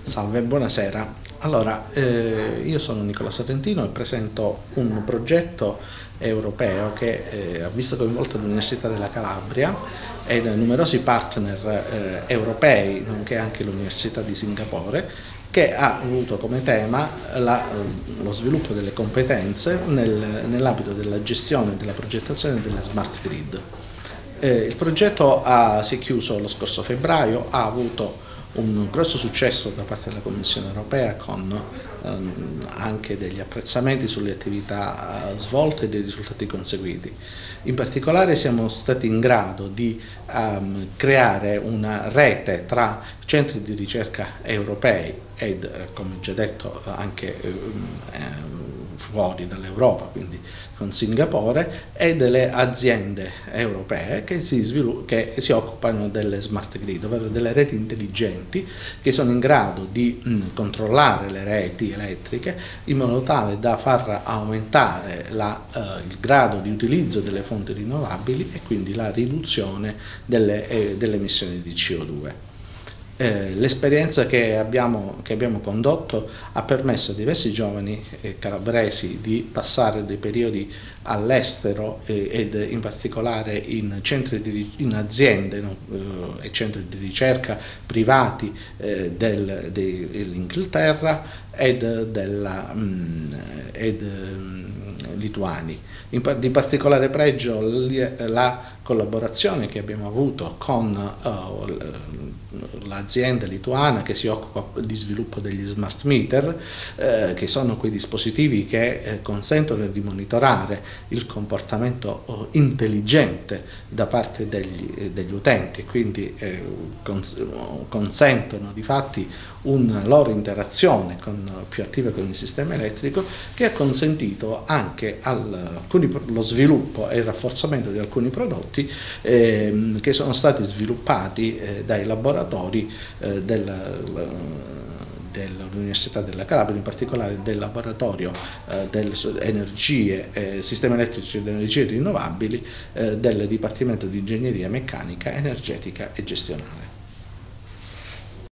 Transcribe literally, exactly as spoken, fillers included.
Salve, buonasera. Allora, eh, io sono Nicola Sorrentino e presento un progetto europeo che eh, ha visto coinvolto l'Università della Calabria e numerosi partner eh, europei, nonché anche l'Università di Singapore, che ha avuto come tema la, lo sviluppo delle competenze nel, nell'ambito della gestione e della progettazione delle smart grid. Eh, il progetto ha, si è chiuso lo scorso febbraio, ha avuto un grosso successo da parte della Commissione europea con ehm, anche degli apprezzamenti sulle attività eh, svolte e dei risultati conseguiti. In particolare siamo stati in grado di ehm, creare una rete tra centri di ricerca europei ed, eh, come già detto, anche ehm, fuori dall'Europa, quindi con Singapore, e delle aziende europee che si, che si occupano delle smart grid, ovvero delle reti intelligenti che sono in grado di mh, controllare le reti elettriche in modo tale da far aumentare la, eh, il grado di utilizzo delle fonti rinnovabili e quindi la riduzione delle, eh, delle emissioni di C O due. Eh, l'esperienza che abbiamo, che abbiamo condotto ha permesso a diversi giovani eh, calabresi di passare dei periodi all'estero eh, ed in particolare in, centri di, in aziende no, eh, e centri di ricerca privati eh, del, dell'Inghilterra ed, della, mh, ed mh, lituani. In, di particolare pregio la collaborazione che abbiamo avuto con uh, l'azienda lituana che si occupa di sviluppo degli smart meter, eh, che sono quei dispositivi che eh, consentono di monitorare il comportamento oh, intelligente da parte degli, eh, degli utenti, quindi eh, cons consentono di fatti una loro interazione con, più attiva con il sistema elettrico, che ha consentito anche al, alcuni, lo sviluppo e il rafforzamento di alcuni prodotti eh, che sono stati sviluppati eh, dai laboratori eh, dell'Università della Calabria, in particolare del laboratorio eh, delle energie, eh, sistemi elettrici ed energie rinnovabili eh, del Dipartimento di Ingegneria Meccanica, Energetica e Gestionale.